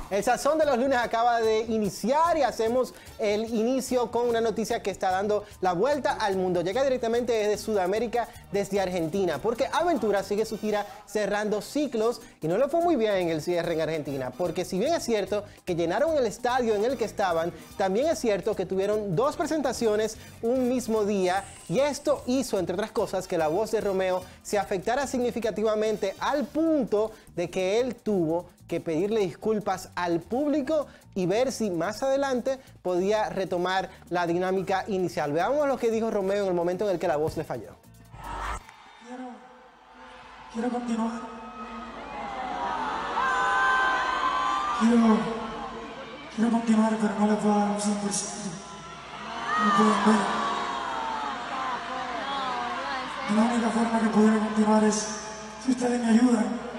El Sazón de los Lunes acaba de iniciar y hacemos el inicio con una noticia que está dando la vuelta al mundo. Llega directamente desde Sudamérica, desde Argentina, porque Aventura sigue su gira cerrando ciclos y no le fue muy bien el cierre en Argentina, porque si bien es cierto que llenaron el estadio en el que estaban, también es cierto que tuvieron 2 presentaciones un mismo día y esto hizo, entre otras cosas, que la voz de Romeo se afectara significativamente al punto de que él tuvo que pedirle disculpas al público y ver si más adelante podía retomar la dinámica inicial. Veamos lo que dijo Romeo en el momento en el que la voz le falló. Quiero continuar. Quiero continuar, pero no les voy a dar un 100%. No pueden ver. La única forma que pudiera continuar es si ustedes me ayudan.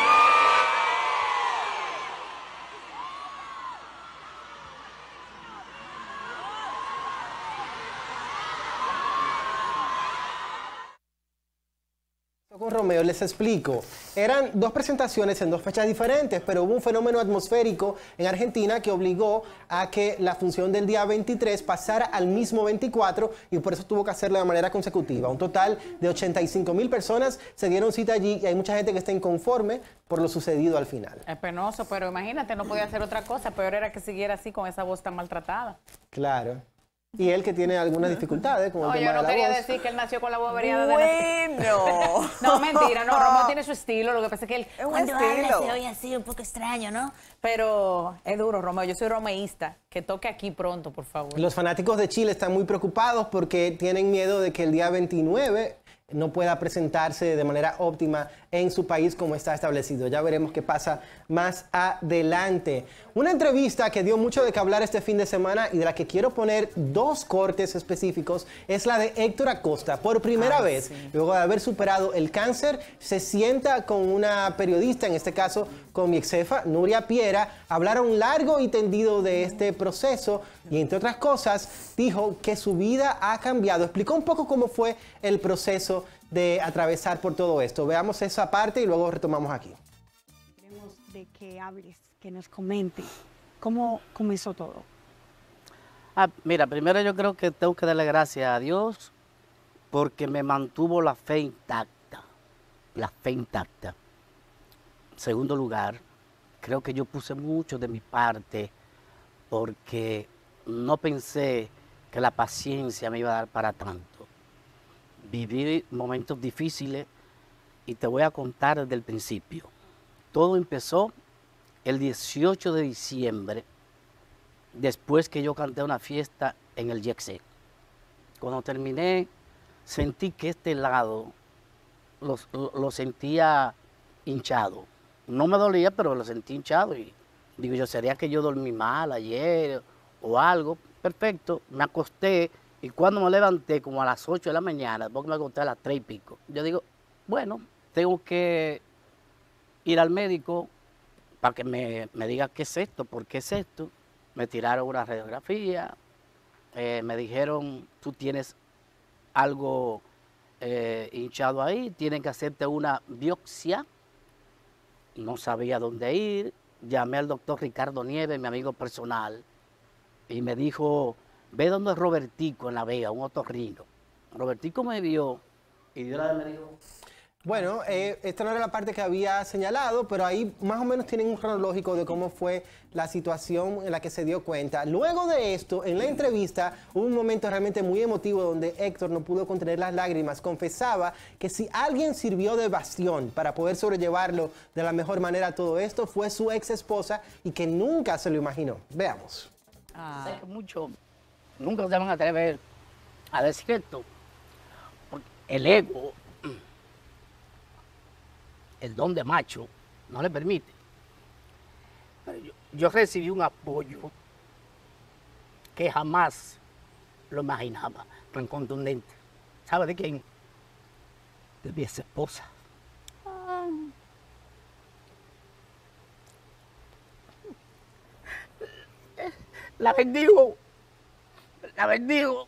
Con Romeo, les explico. Eran 2 presentaciones en 2 fechas diferentes, pero hubo un fenómeno atmosférico en Argentina que obligó a que la función del día 23 pasara al mismo 24 y por eso tuvo que hacerlo de manera consecutiva. Un total de 85,000 personas se dieron cita allí y hay mucha gente que está inconforme por lo sucedido al final. Es penoso, pero imagínate, no podía hacer otra cosa. Peor era que siguiera así con esa voz tan maltratada. Claro. Y él que tiene algunas dificultades, como el tema yo no de la quería voz. decir que él nació con la voz averiada de Bueno. No, mentira, no, Romeo tiene su estilo, lo que pasa es que él Es un cuando estilo. habla se oye así un poco extraño, ¿no? Pero es duro, Romeo, yo soy romeísta, que toque aquí pronto, por favor. Los fanáticos de Chile están muy preocupados porque tienen miedo de que el día 29 no pueda presentarse de manera óptima en su país como está establecido. Ya veremos qué pasa más adelante. Una entrevista que dio mucho de qué hablar este fin de semana y de la que quiero poner 2 cortes específicos es la de Héctor Acosta. Por primera vez, sí. luego de haber superado el cáncer, se sienta con una periodista, en este caso con mi exjefa, Nuria Piera. Hablaron largo y tendido de este proceso y, entre otras cosas, dijo que su vida ha cambiado. Explicó un poco cómo fue el proceso de atravesar por todo esto. Veamos esa parte y luego retomamos aquí. Queremos de que hables, que nos comentes cómo comenzó todo. Mira, primero yo creo que tengo que darle gracias a Dios porque me mantuvo la fe intacta. La fe intacta. Segundo lugar, creo que yo puse mucho de mi parte porque no pensé que la paciencia me iba a dar para tanto. Viví momentos difíciles y te voy a contar desde el principio. Todo empezó el 18 de diciembre, después que yo canté una fiesta en el Yexé. Cuando terminé, sentí que este lado lo sentía hinchado. No me dolía, pero lo sentí hinchado y digo yo, ¿sería que yo dormí mal ayer o algo? Perfecto, me acosté. Y cuando me levanté, como a las 8 de la mañana, porque me acosté a las 3 y pico, yo digo, bueno, tengo que ir al médico para que me diga qué es esto, por qué es esto. Me tiraron una radiografía, me dijeron, tú tienes algo hinchado ahí, tienen que hacerte una biopsia. No sabía dónde ir, llamé al doctor Ricardo Nieves, mi amigo personal, y me dijo, ve donde es Robertico en La Vega, un otorrino. Robertico me vio y de una vez me dijo... Bueno, esta no era la parte que había señalado, pero ahí más o menos tienen un cronológico de cómo fue la situación en la que se dio cuenta. Luego de esto, en la entrevista, hubo un momento realmente muy emotivo donde Héctor no pudo contener las lágrimas. Confesaba que si alguien sirvió de bastión para poder sobrellevarlo de la mejor manera todo esto, fue su ex esposa y que nunca se lo imaginó. Veamos. Sé que muchos nunca se van a atrever a decir esto, porque el ego, el don de macho, no le permite. Pero yo recibí un apoyo que jamás lo imaginaba, tan contundente. ¿Sabe de quién? De mi ex esposa. La bendigo. La bendigo.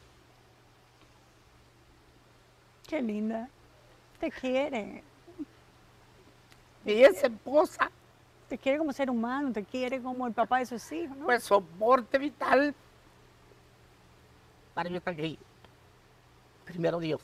Qué linda. Te quiere. Mi ex esposa te quiere como ser humano, te quiere como el papá de sus hijos, ¿no? Pues soporte vital para yo estar aquí. Primero Dios.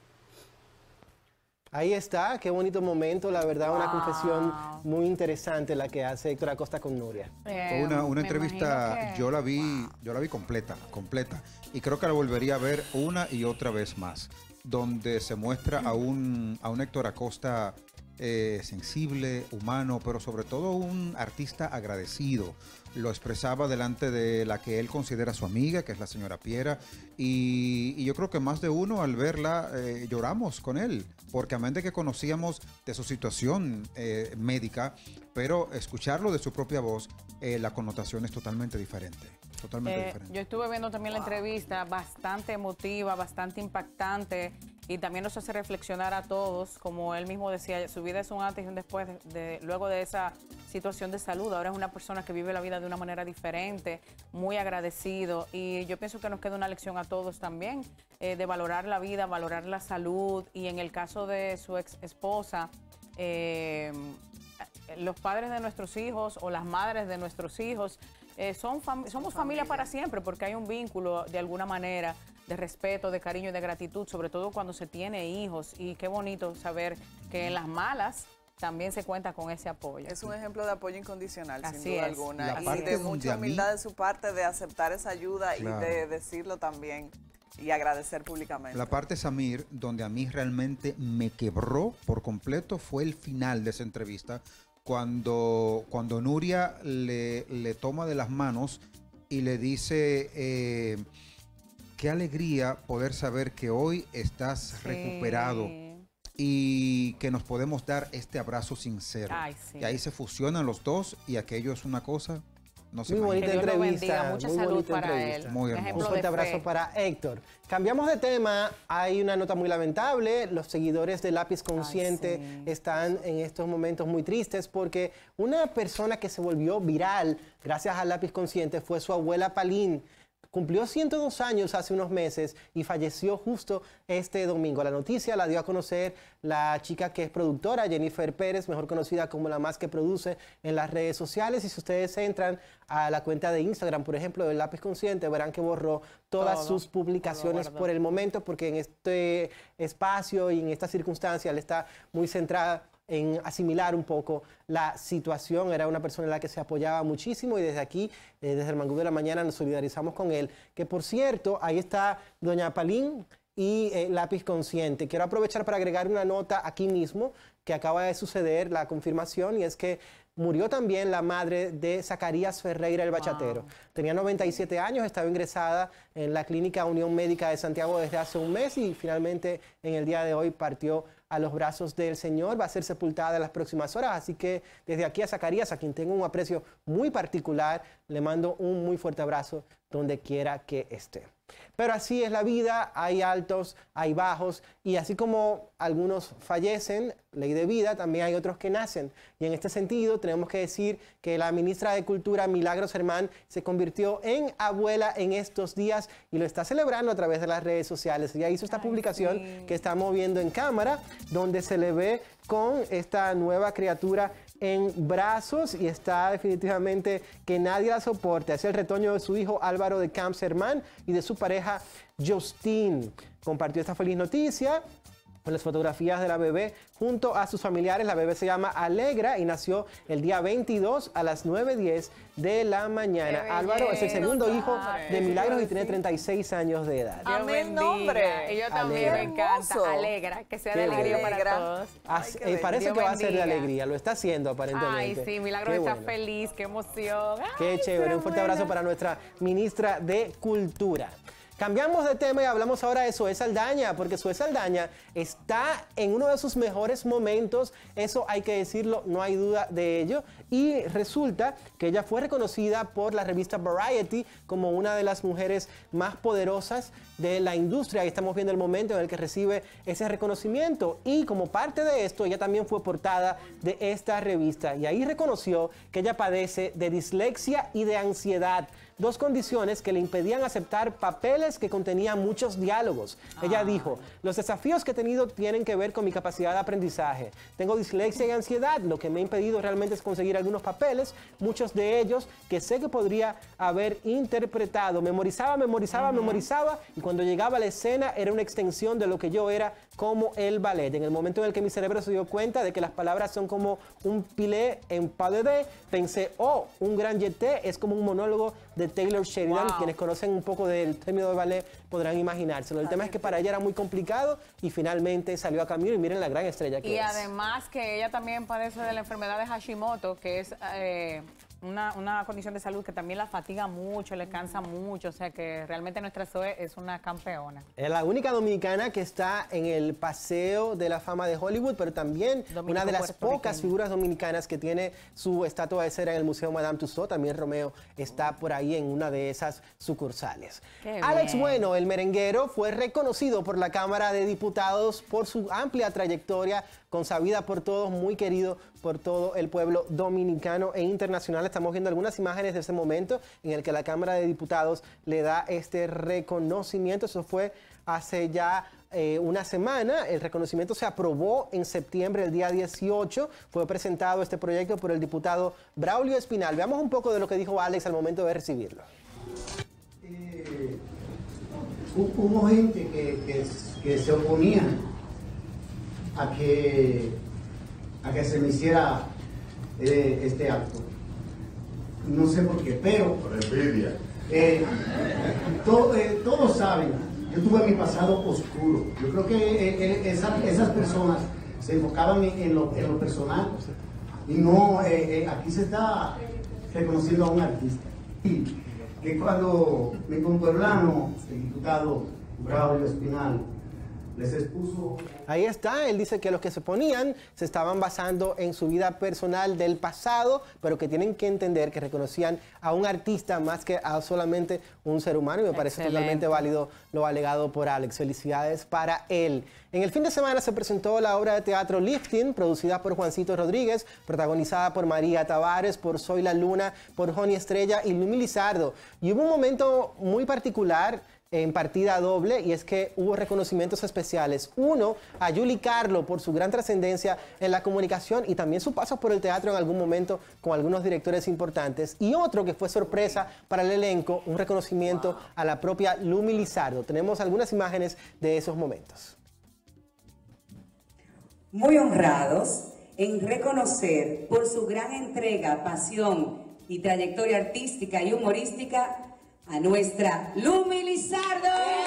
Ahí está, qué bonito momento, la verdad, una confesión muy interesante la que hace Héctor Acosta con Nuria. Una me entrevista, imagino que- yo la vi completa, y creo que la volvería a ver una y otra vez más, donde se muestra a un Héctor Acosta sensible, humano, pero sobre todo un artista agradecido. Lo expresaba delante de la que él considera su amiga, que es la señora Piera, y yo creo que más de uno al verla lloramos con él, porque a mente de que conocíamos de su situación médica, pero escucharlo de su propia voz, la connotación es totalmente diferente. Totalmente diferente. Yo estuve viendo también la entrevista, bastante emotiva, bastante impactante, y también nos hace reflexionar a todos, como él mismo decía, su vida es un antes y un después, luego de esa situación de salud. Ahora es una persona que vive la vida de una manera diferente, muy agradecido, y yo pienso que nos queda una lección a todos también, de valorar la vida, valorar la salud, y en el caso de su ex esposa, los padres de nuestros hijos o las madres de nuestros hijos, somos familia para siempre, porque hay un vínculo de alguna manera de respeto, de cariño y de gratitud, sobre todo cuando se tiene hijos, y qué bonito saber que en las malas también se cuenta con ese apoyo. Es un ejemplo de apoyo incondicional, Así sin duda es. alguna, La y parte de donde mucha a mí- humildad de su parte de aceptar esa ayuda Claro. y de decirlo también y agradecer públicamente. La parte, Samir, donde a mí realmente me quebró por completo fue el final de esa entrevista, cuando Nuria le toma de las manos y le dice, qué alegría poder saber que hoy estás recuperado y que nos podemos dar este abrazo sincero. Ay, sí. Y ahí se fusionan los dos, y aquello es una cosa, no se Muy imagina. bonita Que Dios lo entrevista. bendiga, mucha muy salud bonita para entrevista. él. Muy Un hermoso. ejemplo Un fuerte de abrazo fe. para Héctor. Cambiamos de tema. Hay una nota muy lamentable. Los seguidores de Lápiz Consciente sí. están en estos momentos muy tristes porque una persona que se volvió viral gracias al Lápiz Consciente fue su abuela Palín. Cumplió 102 años hace unos meses y falleció justo este domingo. La noticia la dio a conocer la chica que es productora, Jennifer Pérez, mejor conocida como la más que produce en las redes sociales. Y si ustedes entran a la cuenta de Instagram, por ejemplo, del Lápiz Consciente, verán que borró todas Todo, sus publicaciones todo por el momento, porque en este espacio y en esta circunstancia él está muy centrada en asimilar un poco la situación. Era una persona en la que se apoyaba muchísimo, y desde aquí, desde el Mangú de la Mañana, nos solidarizamos con él. Que por cierto, ahí está doña Palín y Lápiz Consciente. Quiero aprovechar para agregar una nota aquí mismo que acaba de suceder, la confirmación, y es que murió también la madre de Zacarías Ferreira, el bachatero. Tenía 97 años, estaba ingresada en la Clínica Unión Médica de Santiago desde hace un mes, y finalmente en el día de hoy partió a los brazos del Señor. Va a ser sepultada en las próximas horas, así que desde aquí a Zacarías, a quien tengo un aprecio muy particular, le mando un muy fuerte abrazo donde quiera que esté. Pero así es la vida, hay altos, hay bajos, y así como algunos fallecen, ley de vida, también hay otros que nacen. Y en este sentido tenemos que decir que la ministra de Cultura, Milagros Germán, se convirtió en abuela en estos días y lo está celebrando a través de las redes sociales. Ella hizo esta publicación que estamos viendo en cámara, donde se le ve con esta nueva criatura en brazos, y está definitivamente que nadie la soporte. Es el retoño de su hijo Álvaro de Camps Germán y de su pareja Justin. Compartió esta feliz noticia con las fotografías de la bebé junto a sus familiares. La bebé se llama Alegra y nació el día 22 a las 9:10 de la mañana. ¡Qué Álvaro es el belleza! segundo hijo de Ay, Milagros y tiene 36 años de edad. Dios Amé el bendiga. nombre. Y yo también Alegra. me encanta. Hermoso. Alegra, que sea de Qué alegría bueno. para todos. Así- qué bello. parece Dios que va a ser de bendiga. alegría, lo está haciendo aparentemente. Ay, sí, Milagros Qué está bueno. feliz, qué emoción. Qué Ay, chévere, qué un fuerte abrazo buena. para nuestra ministra de Cultura. Cambiamos de tema y hablamos ahora de Zoé Saldaña, porque Zoé Saldaña está en uno de sus mejores momentos, eso hay que decirlo, no hay duda de ello, y resulta que ella fue reconocida por la revista Variety como una de las mujeres más poderosas de la industria, y estamos viendo el momento en el que recibe ese reconocimiento, y como parte de esto, ella también fue portada de esta revista, y ahí reconoció que ella padece de dislexia y de ansiedad. dos condiciones que le impedían aceptar papeles que contenían muchos diálogos. Ella dijo, los desafíos que he tenido tienen que ver con mi capacidad de aprendizaje. Tengo dislexia y ansiedad, lo que me ha impedido realmente es conseguir algunos papeles, muchos de ellos que sé que podría haber interpretado. Memorizaba, y cuando llegaba a la escena era una extensión de lo que yo era como el ballet. En el momento en el que mi cerebro se dio cuenta de que las palabras son como un pilé en pas de deux, pensé, oh, un gran jeté es como un monólogo de Taylor Sheridan. Wow. Quienes conocen un poco del término de ballet podrán imaginárselo. El tema es que para ella era muy complicado y finalmente salió a camino y miren la gran estrella que Y es. además que ella también padece de la enfermedad de Hashimoto, que es una condición de salud que también la fatiga mucho, le cansa mucho, o sea que realmente nuestra Zoe es una campeona. Es la única dominicana que está en el Paseo de la Fama de Hollywood, pero también una de las pocas figuras dominicanas que tiene su estatua de cera en el Museo Madame Tussauds. También Romeo está por ahí en una de esas sucursales. Alex Bueno, el merenguero, fue reconocido por la Cámara de Diputados por su amplia trayectoria, consabida por todos, muy querido por todo el pueblo dominicano e internacional. Estamos viendo algunas imágenes de ese momento en el que la Cámara de Diputados le da este reconocimiento. Eso fue hace ya una semana. El reconocimiento se aprobó en septiembre, el día 18. Fue presentado este proyecto por el diputado Braulio Espinal. Veamos un poco de lo que dijo Alex al momento de recibirlo. Hubo gente que se oponía a que se me hiciera este acto. No sé por qué, pero por envidia. Todos saben, yo tuve mi pasado oscuro. Yo creo que esas personas se enfocaban en lo personal y no, aquí se está reconociendo a un artista. Y que cuando mi compueblano, el diputado Braulio Espinal, les expuso. Ahí está, él dice que los que se oponían se estaban basando en su vida personal del pasado, pero que tienen que entender que reconocían a un artista más que a solamente un ser humano, y me parece totalmente válido lo alegado por Alex. Felicidades para él. En el fin de semana se presentó la obra de teatro Lifting, producida por Juancito Rodríguez, protagonizada por María Tavares, por Soy la Luna, por Joni Estrella y Lumi Lizardo. Y hubo un momento muy particular en partida doble, y es que hubo reconocimientos especiales. Uno a Yuli Carlo por su gran trascendencia en la comunicación y también su paso por el teatro en algún momento con algunos directores importantes. Y otro que fue sorpresa para el elenco, un reconocimiento a la propia Lumi Lizardo. Tenemos algunas imágenes de esos momentos. Muy honrados en reconocer por su gran entrega, pasión y trayectoria artística y humorística a nuestra Lumi Lizardo.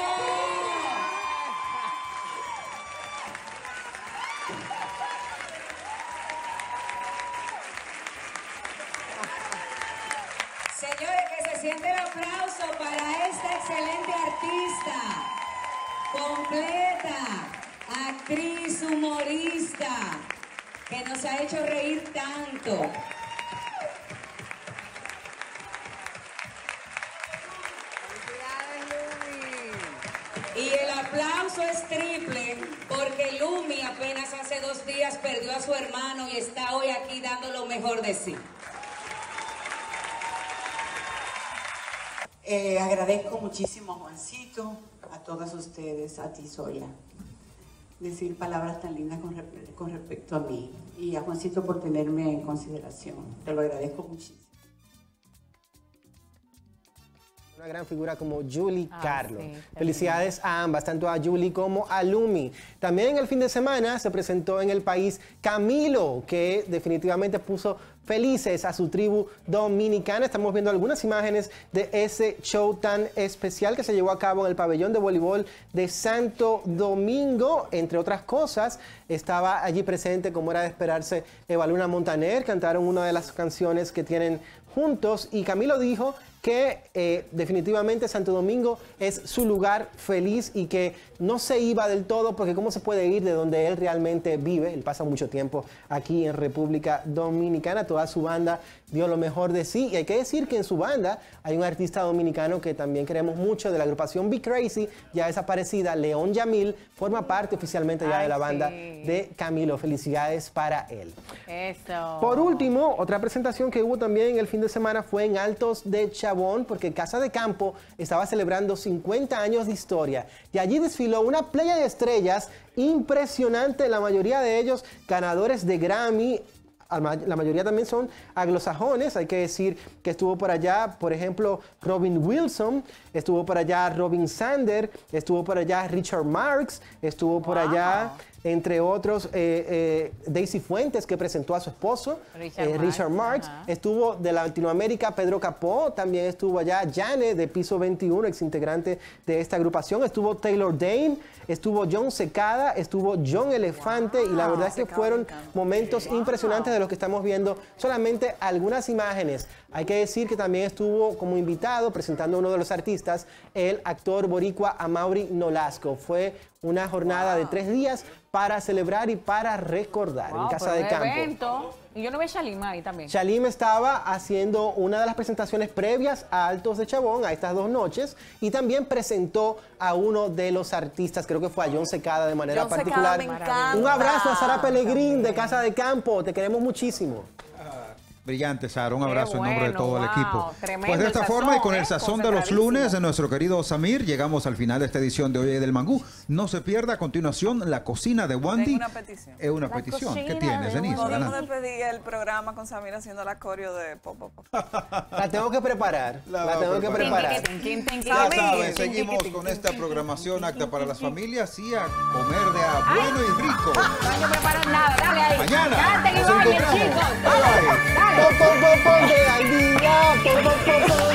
Señores, que se siente el aplauso para esta excelente artista, completa, actriz, humorista, que nos ha hecho reír tanto. Y el aplauso es triple porque Lumi apenas hace 2 días perdió a su hermano y está hoy aquí dando lo mejor de sí. Agradezco muchísimo a Juancito, a todas ustedes, a ti Zoila, decir palabras tan lindas con respecto a mí, y a Juancito por tenerme en consideración. Te lo agradezco muchísimo. Una gran figura como Yuli Carlo. Felicidades a ambas, tanto a Yuli como a Lumi. También en el fin de semana se presentó en el país Camilo, que definitivamente puso felices a su tribu dominicana. Estamos viendo algunas imágenes de ese show tan especial que se llevó a cabo en el pabellón de voleibol de Santo Domingo. Entre otras cosas, estaba allí presente, como era de esperarse, Eva Luna Montaner. Cantaron una de las canciones que tienen juntos y Camilo dijo que definitivamente Santo Domingo es su lugar feliz y que no se iba del todo, porque cómo se puede ir de donde él realmente vive. Él pasa mucho tiempo aquí en República Dominicana. Toda su banda dio lo mejor de sí, y hay que decir que en su banda hay un artista dominicano que también queremos mucho, de la agrupación Be Crazy, ya desaparecida, León Yamil, forma parte oficialmente ya de la banda de Camilo. Felicidades para él. Eso. Por último, otra presentación que hubo también el fin de de semana fue en Altos de Chabón, porque Casa de Campo estaba celebrando 50 años de historia. Y allí desfiló una playa de estrellas impresionante, la mayoría de ellos ganadores de Grammy. La mayoría también son anglosajones. Hay que decir que estuvo por allá, por ejemplo, Robin Wilson, estuvo por allá Robin Sander, estuvo por allá Richard Marx, estuvo por allá, entre otros, Daisy Fuentes, que presentó a su esposo, Richard Marx. Estuvo de Latinoamérica Pedro Capó, también estuvo allá Jane de Piso 21, ex integrante de esta agrupación. Estuvo Taylor Dayne, estuvo John Secada, estuvo John Elefante, y la verdad es que fueron momentos impresionantes de los que estamos viendo. Solamente algunas imágenes. Hay que decir que también estuvo como invitado presentando a uno de los artistas, el actor boricua Amaury Nolasco. Fue una jornada de 3 días para celebrar y para recordar en Casa de Campo. Evento. Y yo no veo a Shalim ahí también. Shalim estaba haciendo una de las presentaciones previas a Altos de Chabón, a estas 2 noches, y también presentó a uno de los artistas, creo que fue a John Secada de manera particular. Secada, me encanta. Un abrazo a Sara Pellegrín de Casa de Campo, te queremos muchísimo. Brillante, Sara. Un abrazo en nombre de todo el wow, equipo. tremendo Pues de esta el forma sazón, y con el sazón de los lunes de nuestro querido Samir, llegamos al final de esta edición de Hoy del Mangú. No se pierda a continuación la cocina de Wandy. Tengo una petición. Es una petición. ¿Qué tienes, Denise? Podemos Adelante. despedir el programa con Samir haciendo la coreo de Pop Pop Pop. La tengo que preparar. La tengo que preparar. Ya saben, seguimos con esta programación apta para las familias y a comer de a bueno y rico. No hay que preparar nada, dale ahí. Mañana Canten y nos bailen, encontramos. chicos. Bye, bye. Dale. Ponte al día,